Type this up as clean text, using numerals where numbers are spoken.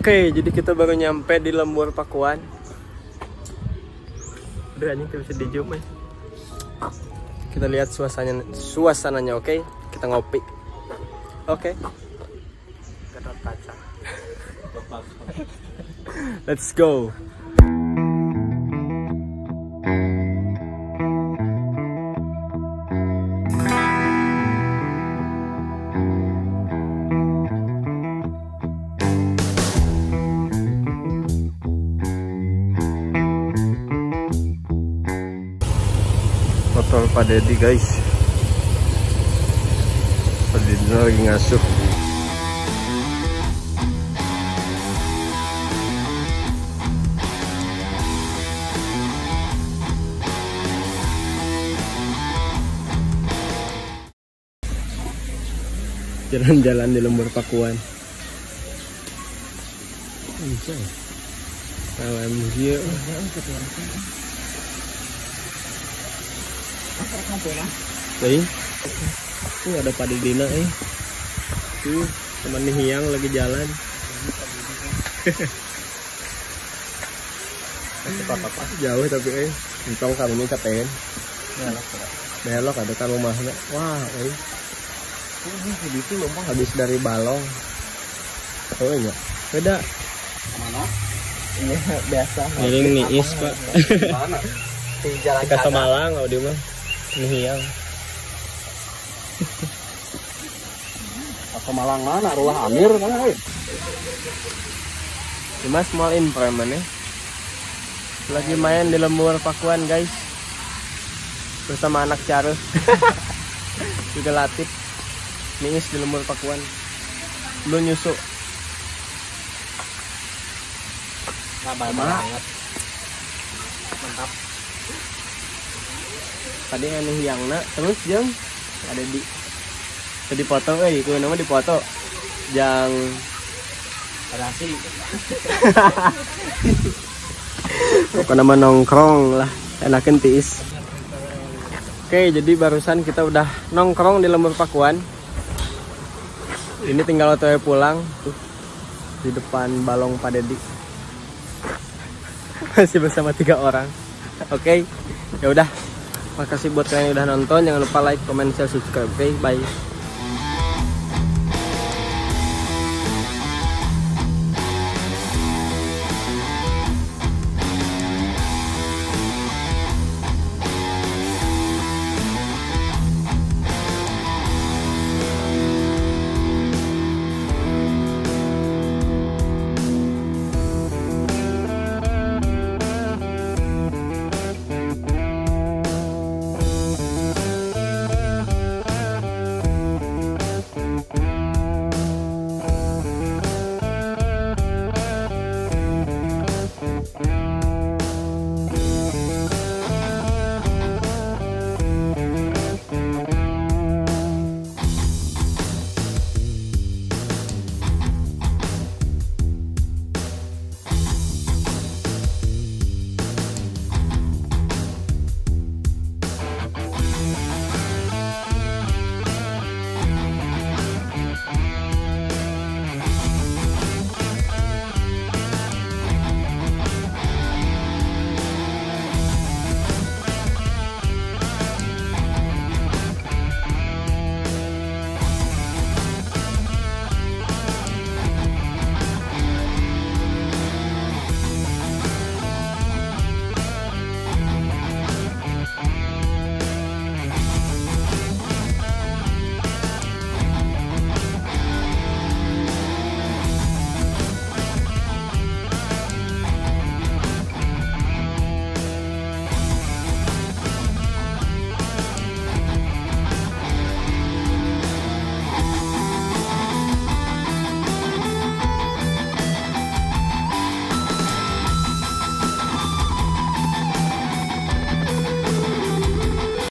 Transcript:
Oke, jadi kita baru nyampe di Lembur Pakuan. Udah anjing bisa di zoom ya. Kita lihat suasananya, oke? Kita ngopi. Oke. Gatot kaca. Let's go. Motor Pak Dedi guys, Pak Dedi lagi ngasuh. Jalan-jalan di Lembur Pakuan. Alhamdulillah. Tuh ada Pak Didina tuh teman Hiang lagi jalan. Jauh tapi untung kami ini katen belok ada kan rumahnya. Wah itu lompong habis dari Balong. Oh iya beda mana ini biasa miring niis Pak. Mana di jalan ke Semalang kalau dia mah ini Hiang. Ke Malang mana? Rulah Amir mana? Cuma small improvement ya. Lagi main di Lembur Pakuan guys, bersama anak Caru. Juga Latif. Niis di Lembur Pakuan. Lu nyusuk. Banget. Mantap. Tadi aneh Hiang nak terus jeng ada di foto itu nama di foto yang relasi pokoknya nama nongkrong lah enakin tiis. Oke, jadi barusan kita udah nongkrong di Lembur Pakuan. Ini tinggal otw pulang tuh di depan Balong Pak Dedi. Masih bersama 3 orang. Oke, ya udah. Makasih buat kalian yang udah nonton. Jangan lupa like, comment, share, subscribe. Oke, bye.